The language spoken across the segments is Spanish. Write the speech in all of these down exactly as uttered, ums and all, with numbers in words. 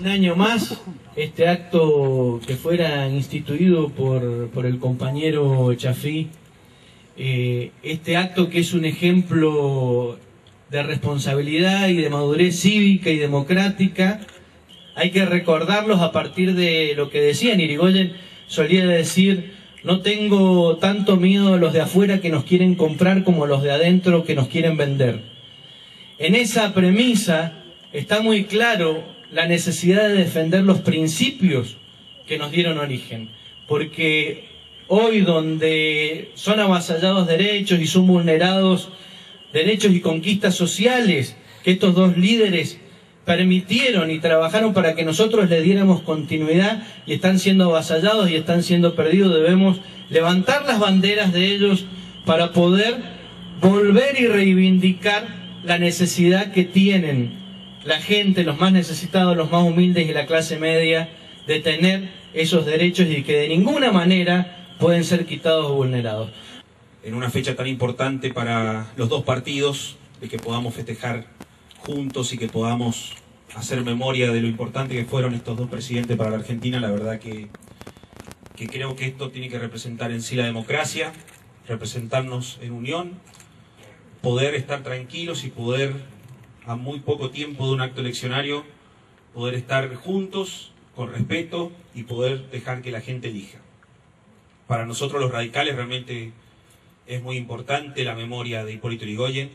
un año más este acto que fuera instituido por, por el compañero Chafí, eh, este acto que es un ejemplo de responsabilidad y de madurez cívica y democrática. Hay que recordarlos a partir de lo que decían. Irigoyen solía decir: no tengo tanto miedo a los de afuera que nos quieren comprar como a los de adentro que nos quieren vender. En esa premisa está muy claro la necesidad de defender los principios que nos dieron origen, porque hoy, donde son avasallados derechos y son vulnerados derechos y conquistas sociales que estos dos líderes permitieron y trabajaron para que nosotros le diéramos continuidad, y están siendo avasallados y están siendo perdidos, debemos levantar las banderas de ellos para poder volver y reivindicar la necesidad que tienen la gente, los más necesitados, los más humildes y la clase media, de tener esos derechos y que de ninguna manera pueden ser quitados o vulnerados. En una fecha tan importante para los dos partidos, de que podamos festejar juntos y que podamos hacer memoria de lo importante que fueron estos dos presidentes para la Argentina, la verdad que, que creo que esto tiene que representar en sí la democracia, representarnos en unión, poder estar tranquilos y poder, a muy poco tiempo de un acto eleccionario, poder estar juntos, con respeto, y poder dejar que la gente elija. Para nosotros los radicales realmente es muy importante la memoria de Hipólito Yrigoyen.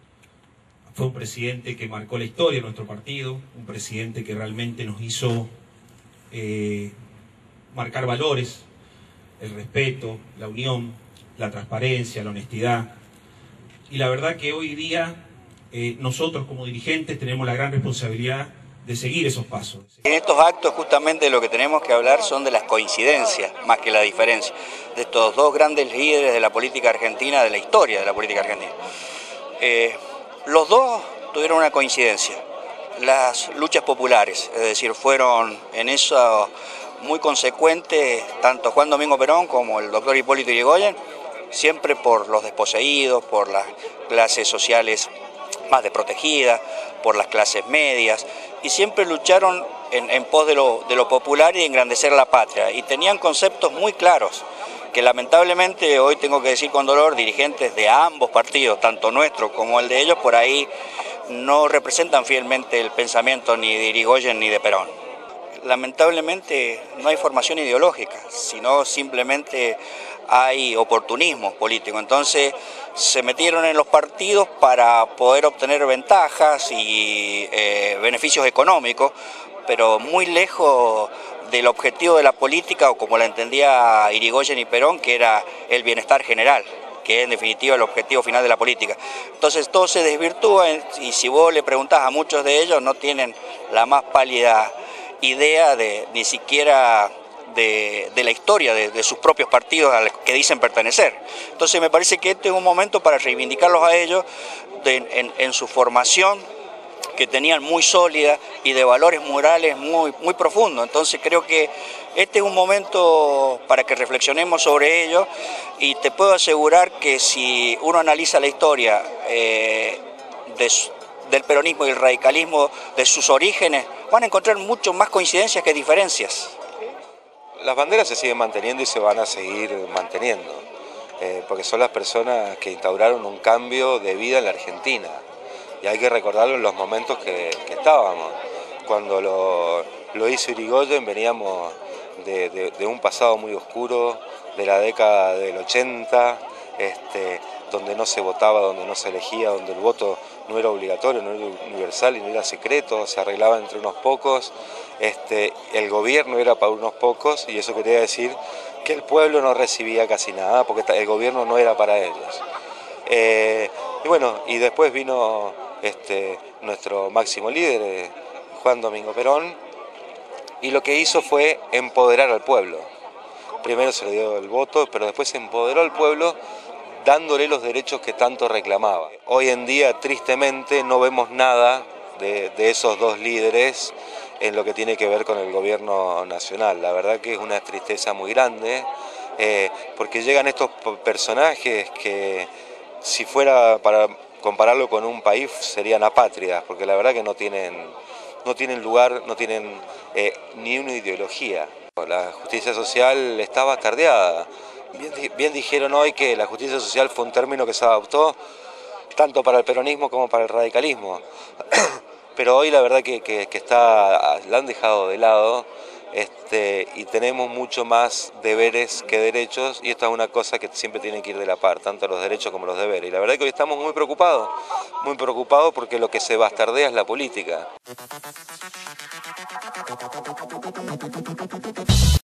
Fue un presidente que marcó la historia de nuestro partido, un presidente que realmente nos hizo eh, marcar valores, el respeto, la unión, la transparencia, la honestidad. Y la verdad que hoy día eh, nosotros como dirigentes tenemos la gran responsabilidad de seguir esos pasos. En estos actos justamente lo que tenemos que hablar son de las coincidencias más que la diferencia, de estos dos grandes líderes de la política argentina, de la historia de la política argentina. Eh, los dos tuvieron una coincidencia, las luchas populares, es decir, fueron en eso muy consecuentes tanto Juan Domingo Perón como el doctor Hipólito Yrigoyen, siempre por los desposeídos, por las clases sociales más desprotegidas, por las clases medias, y siempre lucharon en, en pos de lo, de lo popular y de engrandecer la patria, y tenían conceptos muy claros, que lamentablemente hoy tengo que decir con dolor, dirigentes de ambos partidos, tanto nuestro como el de ellos, por ahí no representan fielmente el pensamiento ni de Irigoyen ni de Perón. Lamentablemente no hay formación ideológica, sino simplemente hay oportunismo político. Entonces se metieron en los partidos para poder obtener ventajas y eh, beneficios económicos, pero muy lejos del objetivo de la política, o como la entendía Irigoyen y Perón, que era el bienestar general, que es en definitiva el objetivo final de la política. Entonces todo se desvirtúa, y si vos le preguntás a muchos de ellos, no tienen la más pálida idea de ni siquiera de, de la historia de, de sus propios partidos a los que dicen pertenecer. Entonces me parece que este es un momento para reivindicarlos a ellos de, en, en su formación, que tenían muy sólida y de valores morales muy, muy profundos. Entonces creo que este es un momento para que reflexionemos sobre ello, y te puedo asegurar que si uno analiza la historia eh, de su, del peronismo y el radicalismo, de sus orígenes, van a encontrar mucho más coincidencias que diferencias. Las banderas se siguen manteniendo y se van a seguir manteniendo, eh, porque son las personas que instauraron un cambio de vida en la Argentina, y hay que recordarlo en los momentos que, que estábamos. Cuando lo, lo hizo Irigoyen veníamos de, de, de un pasado muy oscuro, de la década del ochenta, este, donde no se votaba, donde no se elegía, donde el voto no era obligatorio, no era universal y no era secreto, se arreglaba entre unos pocos, este, el gobierno era para unos pocos, y eso quería decir que el pueblo no recibía casi nada, porque el gobierno no era para ellos. Eh, y bueno, y después vino este, nuestro máximo líder, eh, Juan Domingo Perón, y lo que hizo fue empoderar al pueblo. Primero se le dio el voto, pero después empoderó al pueblo, dándole los derechos que tanto reclamaba. Hoy en día, tristemente, no vemos nada de, de esos dos líderes en lo que tiene que ver con el gobierno nacional. La verdad que es una tristeza muy grande, eh, porque llegan estos personajes que, si fuera para compararlo con un país, serían apátridas, porque la verdad que no tienen no tienen lugar, no tienen eh, ni una ideología. La justicia social está bastardeada. Bien, bien dijeron hoy que la justicia social fue un término que se adoptó tanto para el peronismo como para el radicalismo. Pero hoy la verdad que, que, que está, la han dejado de lado este, y tenemos mucho más deberes que derechos, y esta es una cosa que siempre tiene que ir de la par, tanto los derechos como los deberes. Y la verdad que hoy estamos muy preocupados, muy preocupados porque lo que se bastardea es la política.